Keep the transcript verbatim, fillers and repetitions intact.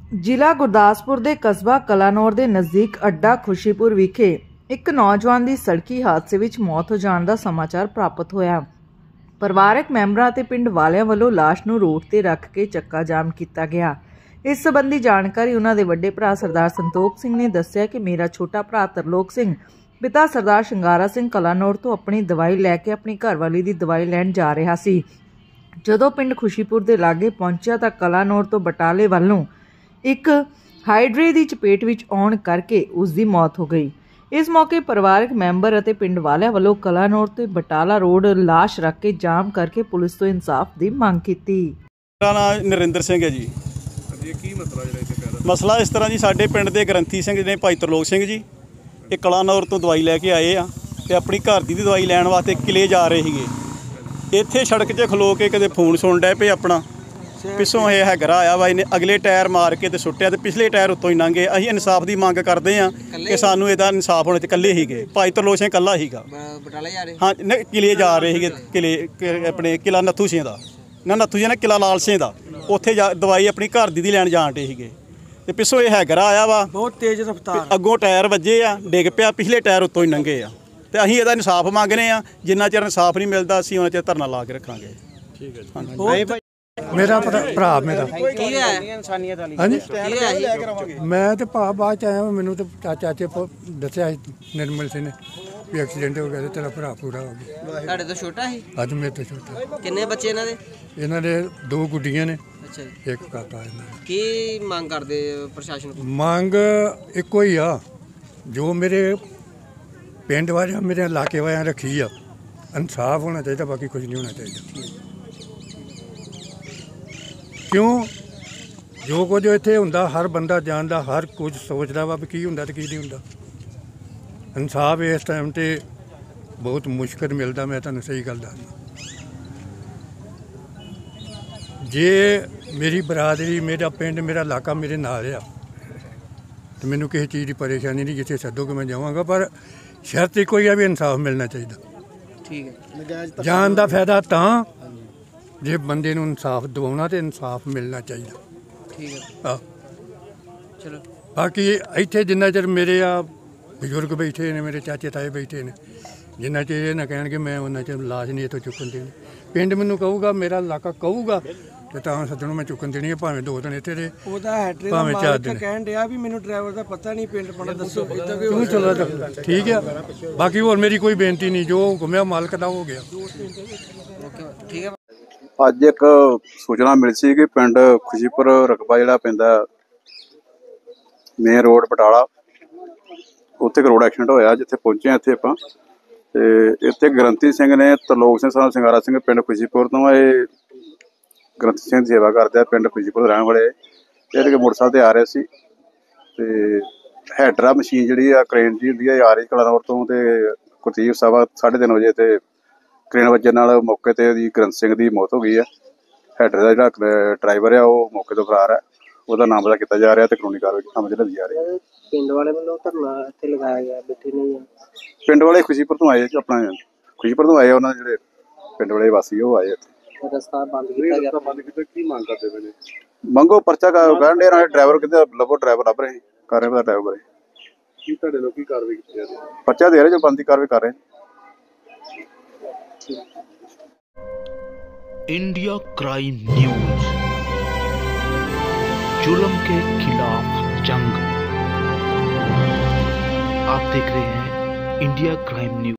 ਜ਼ਿਲ੍ਹਾ ਗੁਰਦਾਸਪੁਰ ਦੇ ਕਸਬਾ ਕਲਾਨੌਰ ਦੇ ਨਜ਼ਦੀਕ ਅੱਡਾ ਖੁਸ਼ੀਪੁਰ ਵਿਖੇ ਇੱਕ ਨੌਜਵਾਨ ਦੀ ਸੜਕੀ ਹਾਦਸੇ ਵਿੱਚ ਮੌਤ ਹੋ ਜਾਣ ਦਾ ਸਮਾਚਾਰ ਪ੍ਰਾਪਤ ਹੋਇਆ। ਪਰਿਵਾਰਕ ਮੈਂਬਰਾਂ ਅਤੇ ਪਿੰਡ ਵਾਲਿਆਂ ਵੱਲੋਂ ਲਾਸ਼ ਨੂੰ ਰੋਡ ਤੇ ਰੱਖ ਕੇ ਚੱਕਾ ਜਾਮ ਕੀਤਾ ਗਿਆ। ਇਸ ਸੰਬੰਧੀ ਜਾਣਕਾਰੀ ਉਹਨਾਂ ਦੇ ਵੱਡੇ ਭਰਾ ਸਰਦਾਰ ਸੰਤੋਖ ਸਿੰਘ ਨੇ ਦੱਸਿਆ ਕਿ ਮੇਰਾ ਛੋਟਾ ਭਰਾ ਤਰਲੋਕ ਸਿੰਘ ਪਿਤਾ ਸਰਦਾਰ ਸ਼ਿੰਗਾਰਾ ਸਿੰਘ ਕਲਾਨੌਰ ਤੋਂ ਆਪਣੀ ਦਵਾਈ ਲੈ ਕੇ ਆਪਣੀ ਘਰਵਾਲੀ ਦੀ ਦਵਾਈ ਲੈਣ ਜਾ ਰਿਹਾ ਸੀ। ਜਦੋਂ ਪਿੰਡ ਖੁਸ਼ੀਪੁਰ ਦੇ ਲਾਗੇ ਪਹੁੰਚਿਆ ਤਾਂ ਕਲਾਨੌਰ ਤੋਂ ਬਟਾਲੇ ਵੱਲੋਂ ਇੱਕ ਹਾਈਡਰੇ ਦੀ ਚਪੇਟ ਵਿੱਚ ਆਉਣ ਕਰਕੇ ਉਸ ਦੀ ਮੌਤ ਹੋ ਗਈ। ਇਸ ਮੌਕੇ ਪਰਿਵਾਰਕ ਮੈਂਬਰ ਅਤੇ ਪਿੰਡ ਵਾਲਿਆਂ ਵੱਲੋਂ ਕਲਾਨੌਰ ਤੇ ਬਟਾਲਾ ਰੋਡ ਲਾਸ਼ ਰੱਖ ਕੇ ਜਾਮ ਕਰਕੇ ਪੁਲਿਸ ਤੋਂ ਇਨਸਾਫ ਦੀ ਮੰਗ ਕੀਤੀ। ਮੇਰਾ ਨਾਮ ਨਰਿੰਦਰ ਸਿੰਘ ਹੈ ਜੀ। ਕੀ ਮਸਲਾ ਜਿਹੜਾ ਇੱਥੇ ਪੈਦਾ ਮਸਲਾ ਇਸ ਤਰ੍ਹਾਂ ਜੀ, ਸਾਡੇ ਪਿੰਡ ਦੇ ਗ੍ਰੰਥੀ ਸਿੰਘ ਨੇ ਭਾਈ ਤਰਲੋਕ ਸਿੰਘ ਜੀ ਇਹ ਕਲਾਨੌਰ ਤੋਂ ਦਵਾਈ ਲੈ ਕੇ ਆਏ ਆ ਤੇ ਆਪਣੀ ਘਰ ਦੀ ਦਵਾਈ ਲੈਣ ਵਾਸਤੇ ਕਿਲੇ ਜਾ ਰਹੇ ਸੀਗੇ। ਇੱਥੇ ਸੜਕ 'ਚ ਖਲੋ ਕੇ ਕਦੇ ਫੋਨ ਸੁਣ ਡੈ ਪਏ ਆਪਣਾ, ਪਿੱਛੋਂ ਇਹ ਹੈਗਰਾ ਆਇਆ ਵਾ, ਇਹਨੇ ਅਗਲੇ ਟਾਇਰ ਮਾਰ ਕੇ ਤੇ ਸੁੱਟਿਆ ਤੇ ਪਿਛਲੇ ਟਾਇਰ ਉੱਤੋਂ ਹੀ ਲੰਘੇ। ਅਸੀਂ ਇਨਸਾਫ ਦੀ ਮੰਗ ਕਰਦੇ ਹਾਂ ਕਿ ਸਾਨੂੰ ਇਹਦਾ ਇਨਸਾਫ ਹੋਣਾ ਚਾਹੀਦਾ। ਇਕੱਲੇ ਸੀਗੇ, ਭਾਈ ਤਰਲੋਕ ਸਿੰਘ ਇਕੱਲਾ ਸੀਗਾ। ਬਟਾਲਾ ਜਾ ਰਹੇ ਹਾਂ ਨਹੀਂ, ਕਿਲੇ ਜਾ ਰਹੇ ਸੀਗੇ, ਕਿਲੇ ਆਪਣੇ ਕਿਲਾ ਨੱਥੂ ਸਿੰਘ ਦਾ ਨਾ ਨੱਥੂ ਸਿੰਘ ਨਾ ਕਿਲਾ ਲਾਲ ਸਿੰਘ ਦਾ। ਉੱਥੇ ਜਾ ਦਵਾਈ ਆਪਣੀ ਘਰ ਦੀ ਦੀ ਲੈਣ ਜਾਣ ਡੇ ਸੀਗੇ ਤੇ ਪਿੱਛੋਂ ਇਹ ਹੈਗਰਾ ਆਇਆ ਵਾ, ਬਹੁਤ ਤੇਜ਼ ਰਫ਼ਤਾਰ, ਅੱਗੋਂ ਟਾਇਰ ਵੱਜੇ ਆ, ਡਿੱਗ ਪਿਆ, ਪਿਛਲੇ ਟਾਇਰ ਉੱਤੋਂ ਹੀ ਲੰਘੇ ਆ ਤੇ ਅਸੀਂ ਇਹਦਾ ਇਨਸਾਫ ਮੰਗਦੇ ਆ। ਜਿੰਨਾ ਚਿਰ ਇਨਸਾਫ ਨਹੀਂ ਮਿਲਦਾ ਅਸੀਂ ਉਹਨਾਂ ਚਿਰ ਧਰਨਾ ਲਾ ਕੇ ਰੱਖਾਂਗੇ। ਠੀਕ ਹੈ ਜੀ। ਮੇਰਾ ਭਰਾ ਮੇਰਾ ਕੀ ਹੈ ਇਨਸਾਨੀਅਤ ਵਾਲੀ ਹਾਂਜੀ ਕੀ ਹੈ? ਮੈਂ ਤੇ ਭਾ ਬਾਅਦ ਚ ਆਇਆ, ਮੈਨੂੰ ਤੇ ਚਾਚੇ ਦੱਸਿਆ ਸੀ ਨਿਰਮਲ ਸਿੰਘ ਨੇ ਵੀ ਐਕਸੀਡੈਂਟ ਹੋ ਗਿਆ ਤੇ ਤੇਰਾ ਭਰਾ ਪੂਰਾ ਹੋ ਗਿਆ। ਤੁਹਾਡੇ ਤੋਂ ਛੋਟਾ ਸੀ? ਅੱਜ ਮੇਰੇ ਤੋਂ ਛੋਟਾ। ਕਿੰਨੇ ਬੱਚੇ ਇਹਨਾਂ ਦੇ? ਇਹਨਾਂ ਦੇ ਦੋ ਗੁੱਡੀਆਂ ਨੇ, ਅੱਛਾ ਜੀ। ਇੱਕ ਕਾਕਾ ਇਹਨਾਂ ਦਾ। ਕੀ ਮੰਗ ਕਰਦੇ ਪ੍ਰਸ਼ਾਸਨ ਕੋਲ? ਮੰਗ ਇੱਕੋ ਹੀ ਆ ਜੋ ਮੇਰੇ ਪਿੰਡ ਵਾਲਿਆਂ ਮੇਰੇ ਇਲਾਕੇ ਵਾਲਿਆਂ ਰੱਖੀ ਆ, ਇਨਸਾਫ ਹੋਣਾ ਚਾਹੀਦਾ, ਬਾਕੀ ਕੁਝ ਨਹੀਂ ਹੋਣਾ ਚਾਹੀਦਾ। ਕਿਉਂ ਜੋ ਕੁਝ ਇੱਥੇ ਹੁੰਦਾ ਹਰ ਬੰਦਾ ਜਾਣਦਾ, ਹਰ ਕੁਝ ਸੋਚਦਾ ਵਾ ਵੀ ਕੀ ਹੁੰਦਾ ਤੇ ਕੀ ਨਹੀਂ ਹੁੰਦਾ। ਇਨਸਾਫ ਇਸ ਟਾਈਮ 'ਤੇ ਬਹੁਤ ਮੁਸ਼ਕਿਲ ਮਿਲਦਾ, ਮੈਂ ਤੁਹਾਨੂੰ ਸਹੀ ਗੱਲ ਦੱਸਦਾ। ਜੇ ਮੇਰੀ ਬਰਾਦਰੀ, ਮੇਰਾ ਪਿੰਡ, ਮੇਰਾ ਇਲਾਕਾ ਮੇਰੇ ਨਾਲ ਆ ਤੇ ਮੈਨੂੰ ਕਿਸੇ ਚੀਜ਼ ਦੀ ਪਰੇਸ਼ਾਨੀ ਨਹੀਂ, ਜਿੱਥੇ ਸੱਦੋਗੇ ਮੈਂ ਜਾਵਾਂਗਾ, ਪਰ ਸ਼ਰਤ ਇੱਕੋ ਹੀ ਆ ਵੀ ਇਨਸਾਫ ਮਿਲਣਾ ਚਾਹੀਦਾ। ਠੀਕ ਹੈ। ਜਾਨ ਦਾ ਫਾਇਦਾ ਤਾਂ ਜੇ ਬੰਦੇ ਨੂੰ ਇਨਸਾਫ ਦਿਵਾਉਣਾ ਤੇ ਇਨਸਾਫ ਮਿਲਣਾ ਚਾਹੀਦਾ। ਠੀਕ ਹੈ। ਆਹ ਚਲੋ ਬਾਕੀ ਇੱਥੇ ਜਿੰਨਾ ਚਿਰ ਮੇਰੇ ਆ ਬਜ਼ੁਰਗ ਬੈਠੇ ਨੇ, ਮੇਰੇ ਚਾਚੇ ਤਾਏ ਬੈਠੇ ਨੇ, ਜਿੰਨਾ ਚਿਰ ਇਹ ਨਾ ਕਹਿਣਗੇ ਮੈਂ ਉਹਨਾਂ ਚਿਰ ਲਾਸ਼ ਨਹੀਂ ਇੱਥੋਂ ਚੁੱਕਣ ਦੇਣੀ। ਪਿੰਡ ਮੈਨੂੰ ਕਹੂਗਾ, ਮੇਰਾ ਇਲਾਕਾ ਕਹੂਗਾ ਤੇ ਤਾਂ ਸੱਜਣੋਂ ਮੈਂ ਚੁੱਕਣ ਦੇਣੀ ਹੈ, ਭਾਵੇਂ ਦੋ ਦਿਨ ਇੱਥੇ ਦੇ, ਉਹਦਾ ਹੈਡਰੇ ਦਾ ਮਾਲਕ ਕਹਿਣ ਡਿਆ ਵੀ ਮੈਨੂੰ ਡਰਾਈਵਰ ਦਾ ਪਤਾ ਨਹੀਂ, ਪਿੰਡ ਪਣਾ ਦੱਸੋ ਇਦਾਂ ਕਿ ਤੂੰ ਚਲੋ ਠੀਕ ਆ। ਬਾਕੀ ਹੋਰ ਮੇਰੀ ਕੋਈ ਬੇਨਤੀ ਨਹੀਂ, ਜੋ ਹੁਕਮ ਆ ਮਾਲਕ ਦਾ ਹੋ ਗਿਆ। ਠੀਕ ਹੈ। ਅੱਜ ਇੱਕ ਸੂਚਨਾ ਮਿਲੀ ਸੀ ਕਿ ਪਿੰਡ ਖੁਸ਼ੀਪੁਰ ਰਕਬਾ ਜਿਹੜਾ ਪੈਂਦਾ ਮੇਨ ਰੋਡ ਬਟਾਲਾ, ਉੱਥੇ ਇੱਕ ਰੋਡ ਐਕਸੀਡੈਂਟ ਹੋਇਆ, ਜਿੱਥੇ ਪਹੁੰਚੇ ਹਾਂ ਇੱਥੇ ਆਪਾਂ। ਤੇ ਇੱਥੇ ਗ੍ਰੰਥੀ ਸਿੰਘ ਨੇ, ਤਰਲੋਕ ਸਿੰਘ ਸਾਹਿਬ ਸ਼ਿੰਗਾਰਾ ਸਿੰਘ ਪਿੰਡ ਖੁਸ਼ੀਪੁਰ ਤੋਂ, ਇਹ ਗ੍ਰੰਥੀ ਸਿੰਘ ਦੀ ਸੇਵਾ ਕਰਦੇ ਆ, ਪਿੰਡ ਖੁਸ਼ੀਪੁਰ ਦੇ ਰਹਿਣ ਵਾਲੇ। ਇਹ ਕਿ ਮੋਟਰਸਾਈਕਲ ਤੇ ਆ ਰਹੇ ਸੀ ਤੇ ਹੈਡਰਾ ਮਸ਼ੀਨ ਜਿਹੜੀ ਆ ਕਰੇਨ ਜੀ ਹੁੰਦੀ ਆ, ਆ ਰਹੀ ਕਲਾਨੌਰ ਤੋਂ ਤੇ ਕੁਲਦੀਪ ਸਵਾ ਸਾਢੇ ਤਿੰਨ ਵਜੇ ਤੇ ਕਰੇਨ ਵੱਜਣ ਨਾਲ ਮੌਕੇ ਤੇ ਉਹਦੀ ਗ੍ਰੰਥ ਸਿੰਘ ਦੀ ਮੌਤ ਹੋ ਗਈ ਆ। ਹੈਡਰ ਦਾ ਜਿਹੜਾ ਡਰਾਈਵਰ ਆ ਉਹ ਮੌਕੇ ਤੋਂ ਫਰਾਰ ਹੈ, ਉਹਦਾ ਨਾਮ ਪਤਾ ਕੀਤਾ ਜਾ ਰਿਹਾ ਤੇ ਕਾਨੂੰਨੀ ਕਾਰਵਾਈ ਸਮਝ ਲਈ ਜਾ ਰਹੀ ਹੈ। ਪਿੰਡ ਵਾਲੇ ਵੱਲੋਂ ਧਰਨਾ ਇੱਥੇ ਲਗਾਇਆ ਗਿਆ, ਬੈਠੇ ਨਹੀਂ ਆ? ਪਿੰਡ ਵਾਲੇ ਖੁਸ਼ੀਪੁਰ ਤੋਂ ਆਏ, ਆਪਣਾ ਖੁਸ਼ੀਪੁਰ ਤੋਂ ਆਏ, ਉਹਨਾਂ ਦੇ ਜਿਹੜੇ ਪਿੰਡ ਵਾਲੇ ਵਾਸੀ ਉਹ ਆਏ ਇੱਥੇ। ਰਸਤਾ ਬੰਦ ਕੀਤਾ ਗਿਆ। ਬੰਦ ਕੀਤਾ, ਕੀ ਮੰਗ ਕਰਦੇ ਪਏ ਨੇ? ਮੰਗੋ ਪਰਚਾ ਕਰਨ ਦੇ ਨਾਲ ਡਰਾਈਵਰ ਕਿਤੇ ਲੱਭੋ, ਡਰਾਈਵਰ ਲੱਭ ਰਹੇ ਕਰ ਰਹੇ ਪਤਾ ਡਰਾਈਵਰ ਬਾਰੇ। ਕੀ ਤੁਹਾਡੇ ਲੋਕ ਕੀ ਕਾਰਵਾਈ ਕੀਤੀ ਜਾ ਰਹੀ ਹੈ? ਪਰਚਾ ਦੇ ਰਹੇ, ਜੋ ਬੰਦੀ ਕਾਰਵਾਈ ਕਰ ਰਹੇ। इंडिया क्राइम न्यूज, जुल्म के खिलाफ जंग। आप देख रहे हैं इंडिया क्राइम न्यूज।